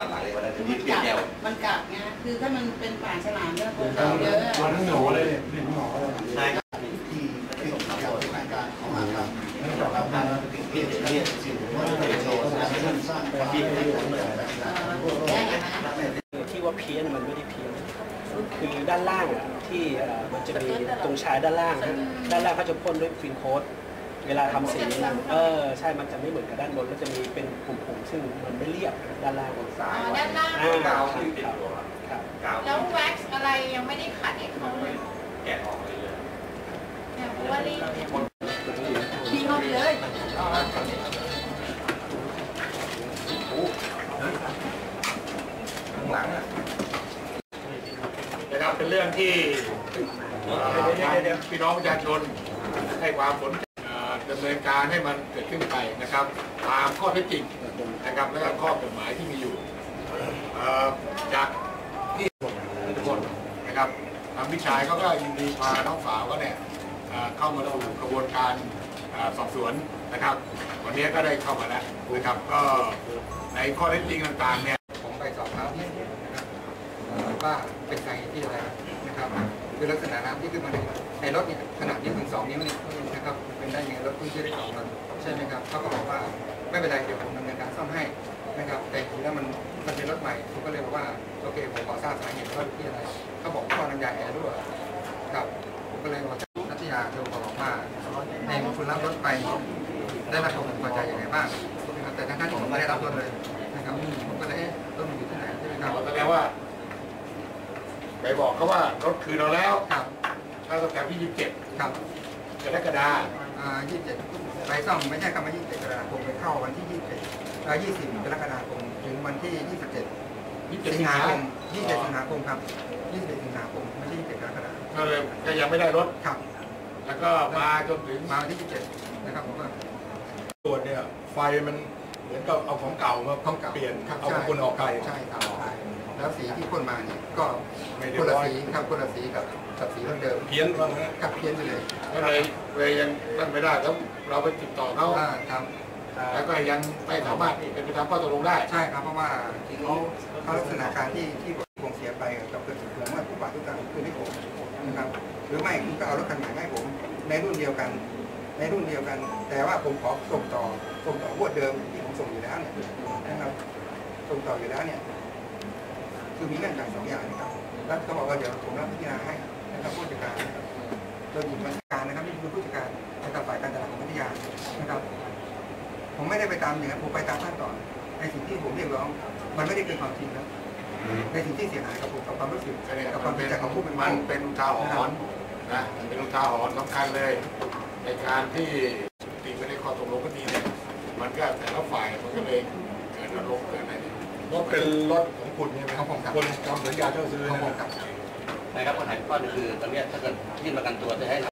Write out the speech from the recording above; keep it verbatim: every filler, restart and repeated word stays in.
มันกัดมันกัดไงคือถ้ามันเป็นป่าฉลามเนี่ยคนเขาเยอะวันทั้งหนูเลยนี่หนูเลยใช่ที่ที่ส่งข่าวรายการของมาครับนั่นก็ทำงานที่ที่สิ่งที่โชว์สร้างสร้างความที่ที่ว่าเพี้ยนมันไม่ได้เพี้ยนคือด้านล่างที่มันจะมีตรงชายด้านล่างด้านล่างเขาจะพ่นด้วยฟินโค้ดเวลาทำสีเออใช่มันจะไม่เหมือนกับด้านบนก็จะมีเป็นผงๆซึ่งมันไม่เรียบด้านล่างบนซ้ายด้านล่างกาวครับแล้วแว็กซ์อะไรยังไม่ได้ขัดให้เขาเลยแกะออกเลยเลยเนี่ยเพราะว่านี่ทิ้งเขาไปเลยข้างหลังอ่ะนะครับเป็นเรื่องที่พี่น้องประชาชนให้ความสนใจดำเนินการให้มันเกิดขึ้นไปนะครับตามข้อเท็จจริงนะครับและข้อกฎหมายที่มีอยู่จากที่ทุกคนนะครับทางพี่ชายเขาก็ยินดีพาน้องสาวก็เนี่ยเข้ามาสู่กระบวนการสอบสวนนะครับวันนี้ก็ได้เข้ามาแล้วนะครับก็ในข้อเท็จจริงต่างๆเนี่ยผมไปสอบถามนะครับว่าเป็นสาเหตุที่อะไรนะครับคือลักษณะน้ำที่ขึ้นมาในในรถเนี่ยขนาดนี้ถึงสองนิ้วเนี่ยนะครับเป็นได้ไงรถเพิ่งซื้อได้สองวันใช่ไหมครับเขาก็บอกว่าไม่เป็นไรเดี๋ยวผมดำเนินการซ่อมให้นะครับแต่ทีนี้มันมันเป็นรถใหม่ผมก็เลยบอกว่าโอเคผมขอทราบสาเหตุว่าที่อะไรเขาบอกว่าน้ำยาแอร์รั่วครับผมก็เลยบอกนัทยาโทรบอกว่าในคุณรับรถไปได้รับความพอใจอย่างไรบ้างนะครับแต่ทั้งที่ผมไม่ได้รับรถเลยนะครับผมก็เลยต้องอยู่ที่ไหนใช่ไหมครับแสดงว่าไปบอกเขาว่ารถคืนเราแล้วครับถ้าตั้งแต่ที่ยี่สิบเจ็ดครับกรกฎาคมอ่ายี่สิบเจ็ดไปซ่อมไม่ใช่คำว่ายี่สิบเจ็ดกรกฎาคมไปเข้าวันที่ยี่สิบเจ็ดอ่ายี่สิบกรกฎาคมถึงวันที่ยี่สิบเจ็ดสิงหาคมยี่สิบเจ็ดสิงหาคมครับยี่สิบเจ็ดสิงหาคมไม่ใช่ยี่สิบเจ็ดกรกฎาคมก็เลยก็ยังไม่ได้รถครับแล้วก็มาจนถึงมาวันที่ยี่สิบเจ็ดนะครับผมก็ตรวจเนี่ยไฟมันเหมือนกับเอาของเก่ามาเปลี่ยนเอาของคนออกไปใช่ครับแล้วสีที่พ่นมาเนี่ยก็คนละสีครับคนละสีกับกับสีเดิมเพี้ยนว่างั้นกับเพี้ยนไปเลยก็เลยเลยยังนั่นไม่ได้แล้วเราไปติดต่อเขาครับแล้วก็ยังไม่สามารถเป็นไปตามข้อตกลงได้ใช่ครับเพราะว่าเขาเขาลักษณะการที่ที่ผมเสียไปกับเกิดสุดผมว่าผู้ป่วยทุกการคือให้ผมนะครับหรือไม่คุณก็เอารถคันใหม่ให้ผมในรุ่นเดียวกันในรุ่นเดียวกันแต่ว่าผมขอส่งต่อส่งต่อวดเดิมที่ผมส่งอยู่แล้วเนี่ยนะครับส่งต่ออยู่แล้วเนี่ยคือมีเงื่อนไขสองอย่างนะครับแล้วเขาบอกว่าเดี๋ยวผมรับพิจารณาให้นะครับผู้จัดการโดยหญิงบริการนะครับนี่คือผู้จัดการในฝ่ายการตลาดของพัทยานะครับผมไม่ได้ไปตามอย่างนั้นผมไปตามขั้นตอนในสิ่งที่ผมเรียกร้องมันไม่ได้เป็นความจริงแล้วในสิ่งที่เสียหายกับผมกับความรู้สึกกับความเป็นใจของผู้เป็นมันเป็นอุทาหรณ์นะเป็นอุทาหรณ์สำคัญเลยในการที่ตีไปในข้อตกลงก็ดีเนี่ยมันก็แต่ละฝ่ายมันก็เลยเกิดอารมณ์เกิดอะไรรถเป็นรถของคุณใช่ไหมครับคนทำสัญญาเช่าซื้อของผมครับนะครับปัญหาข้อนึงคือตอนนี้ถ้าเกิดยื่นประกันตัวจะให้